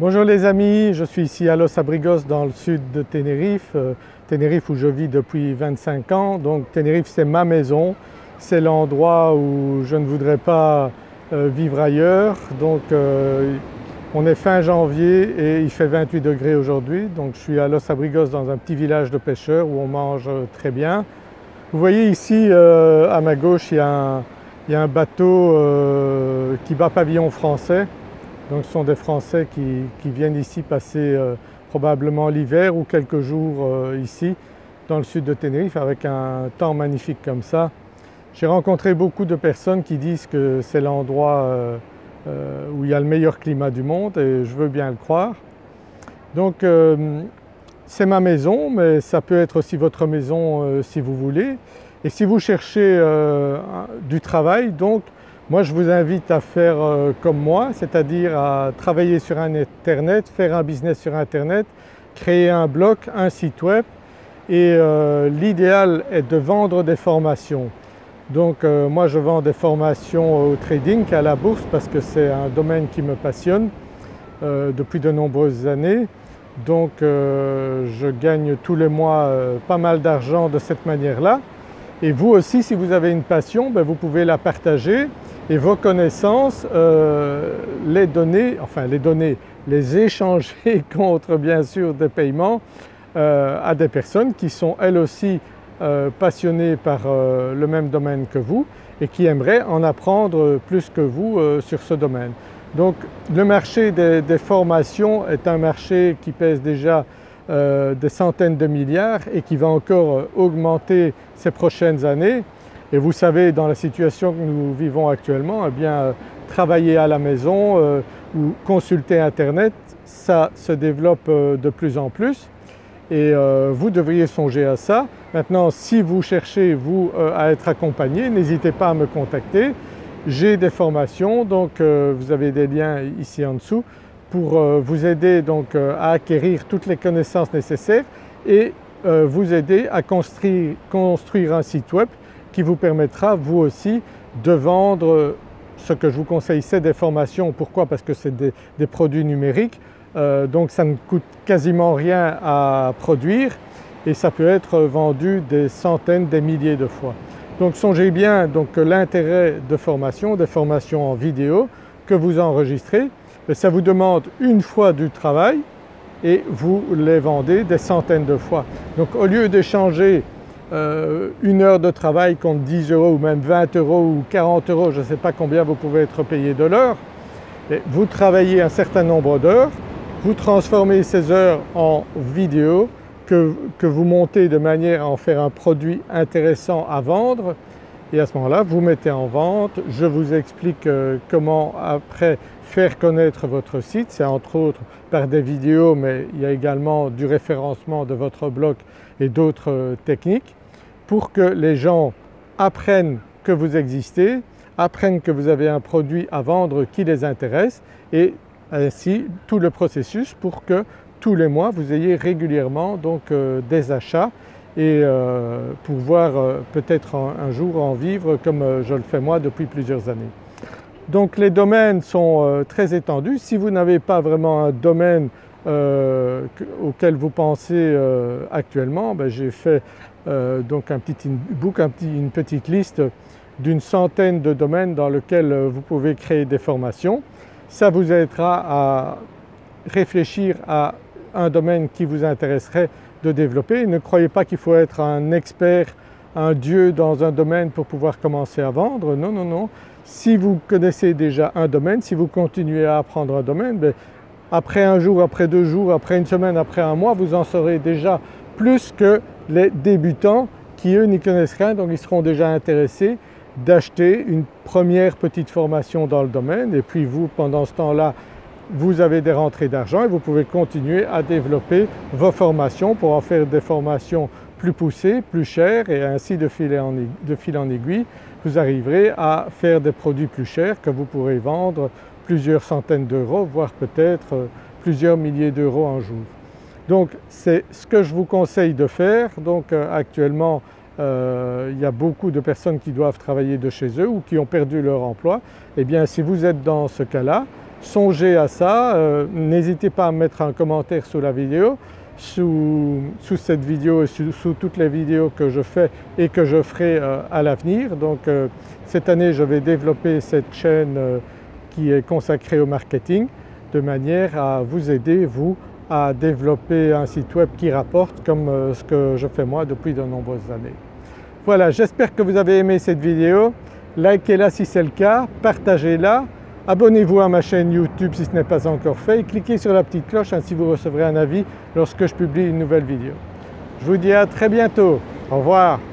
Bonjour les amis, je suis ici à Los Abrigos dans le sud de Tenerife, Tenerife où je vis depuis 25 ans. Donc Tenerife c'est ma maison, c'est l'endroit où je ne voudrais pas vivre ailleurs. Donc on est fin janvier et il fait 28 degrés aujourd'hui. Donc je suis à Los Abrigos dans un petit village de pêcheurs où on mange très bien. Vous voyez ici à ma gauche il y a un bateau qui bat pavillon français. Donc ce sont des Français qui viennent ici passer probablement l'hiver ou quelques jours ici dans le sud de Tenerife avec un temps magnifique comme ça. J'ai rencontré beaucoup de personnes qui disent que c'est l'endroit où il y a le meilleur climat du monde et je veux bien le croire. Donc c'est ma maison, mais ça peut être aussi votre maison si vous voulez. Et si vous cherchez du travail, donc moi je vous invite à faire comme moi, c'est-à-dire à travailler sur Internet, faire un business sur Internet, créer un blog, un site web et l'idéal est de vendre des formations. Donc moi je vends des formations au trading, à la bourse parce que c'est un domaine qui me passionne depuis de nombreuses années. Donc je gagne tous les mois pas mal d'argent de cette manière-là. Et vous aussi si vous avez une passion, vous pouvez la partager et vos connaissances les échanger contre bien sûr des paiements à des personnes qui sont elles aussi passionnées par le même domaine que vous et qui aimeraient en apprendre plus que vous sur ce domaine. Donc le marché des formations est un marché qui pèse déjà des centaines de milliards et qui va encore augmenter ces prochaines années. Et vous savez, dans la situation que nous vivons actuellement, eh bien travailler à la maison ou consulter Internet, ça se développe de plus en plus et vous devriez songer à ça. Maintenant si vous cherchez vous à être accompagné, n'hésitez pas à me contacter. J'ai des formations, donc vous avez des liens ici en dessous pour vous aider donc à acquérir toutes les connaissances nécessaires et vous aider à construire un site web qui vous permettra vous aussi de vendre ce que je vous conseille, c'est des formations. Pourquoi? Parce que c'est des produits numériques, donc ça ne coûte quasiment rien à produire et ça peut être vendu des centaines, des milliers de fois. Donc songez bien donc l'intérêt de formation, des formations en vidéo que vous enregistrez, ça vous demande une fois du travail et vous les vendez des centaines de fois. Donc au lieu d'échanger une heure de travail contre 10 € ou même 20 € ou 40 €, je ne sais pas combien vous pouvez être payé de l'heure, vous travaillez un certain nombre d'heures, vous transformez ces heures en vidéo que vous montez de manière à en faire un produit intéressant à vendre et à ce moment-là vous mettez en vente. Je vous explique comment après faire connaître votre site, c'est entre autres par des vidéos mais il y a également du référencement de votre blog et d'autres techniques pour que les gens apprennent que vous existez, apprennent que vous avez un produit à vendre qui les intéresse et ainsi tout le processus pour que tous les mois vous ayez régulièrement donc des achats et pouvoir peut-être un jour en vivre comme je le fais moi depuis plusieurs années. Donc les domaines sont très étendus. Si vous n'avez pas vraiment un domaine auquel vous pensez actuellement, j'ai fait donc un petit e-book, une petite liste d'une centaine de domaines dans lesquels vous pouvez créer des formations. Ça vous aidera à réfléchir à un domaine qui vous intéresserait de développer. Ne croyez pas qu'il faut être un expert, un dieu dans un domaine pour pouvoir commencer à vendre. Non, non, non. Si vous connaissez déjà un domaine, si vous continuez à apprendre un domaine, après un jour, après 2 jours, après une semaine, après un mois, vous en saurez déjà plus que les débutants qui eux n'y connaissent rien, donc ils seront déjà intéressés d'acheter une première petite formation dans le domaine et puis vous pendant ce temps-là vous avez des rentrées d'argent et vous pouvez continuer à développer vos formations pour en faire des formations plus poussées, plus chères et ainsi de fil en aiguille vous arriverez à faire des produits plus chers que vous pourrez vendre plusieurs centaines d'euros voire peut-être plusieurs milliers d'euros un jour. Donc c'est ce que je vous conseille de faire. Donc actuellement il y a beaucoup de personnes qui doivent travailler de chez eux ou qui ont perdu leur emploi. Eh bien si vous êtes dans ce cas-là, songez à ça, n'hésitez pas à mettre un commentaire sous la vidéo, sous cette vidéo et sous toutes les vidéos que je fais et que je ferai à l'avenir. Donc cette année je vais développer cette chaîne qui est consacrée au marketing de manière à vous aider vous à développer un site web qui rapporte comme ce que je fais moi depuis de nombreuses années. Voilà, j'espère que vous avez aimé cette vidéo, likez-la si c'est le cas, partagez-la. Abonnez-vous à ma chaîne YouTube si ce n'est pas encore fait et cliquez sur la petite cloche, ainsi vous recevrez un avis lorsque je publie une nouvelle vidéo. Je vous dis à très bientôt, au revoir.